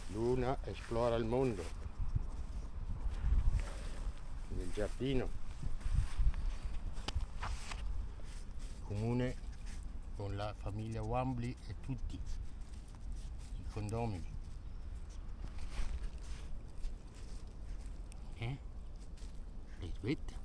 Luna esplora il mondo nel giardino comune con la famiglia Wambly e tutti i condomini. Let's wait.